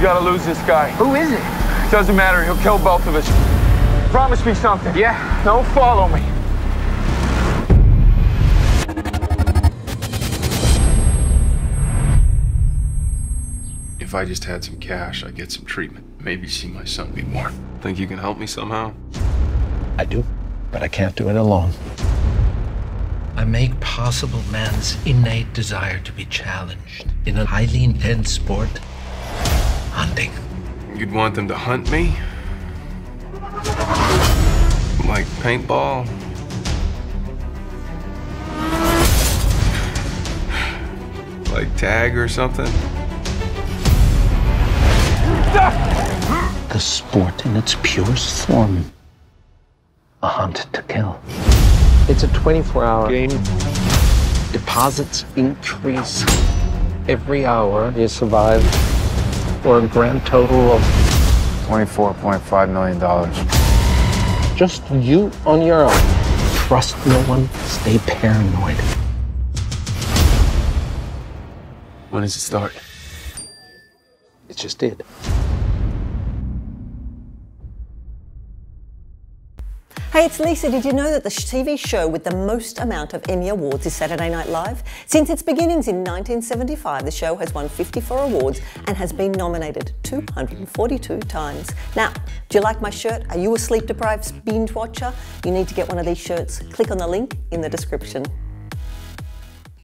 gotta lose this guy. Who is it? Doesn't matter, he'll kill both of us. Promise me something. Yeah. Don't follow me. If I just had some cash, I'd get some treatment. Maybe see my son be born. Think you can help me somehow? I do, but I can't do it alone. I make possible man's innate desire to be challenged in a highly intense sport, hunting. You'd want them to hunt me? Like paintball? Like tag or something? The sport in its purest form. A hunt to kill. It's a 24-hour game. Deposits increase every hour you survive for a grand total of $24.5 million. just you on your own. Trust no one, stay paranoid. When does it start? It just did. Hey, it's Lisa. Did you know that the TV show with the most amount of Emmy Awards is Saturday Night Live? Since its beginnings in 1975, the show has won 54 awards and has been nominated 242 times. Now, do you like my shirt? Are you a sleep-deprived binge watcher? You need to get one of these shirts. Click on the link in the description.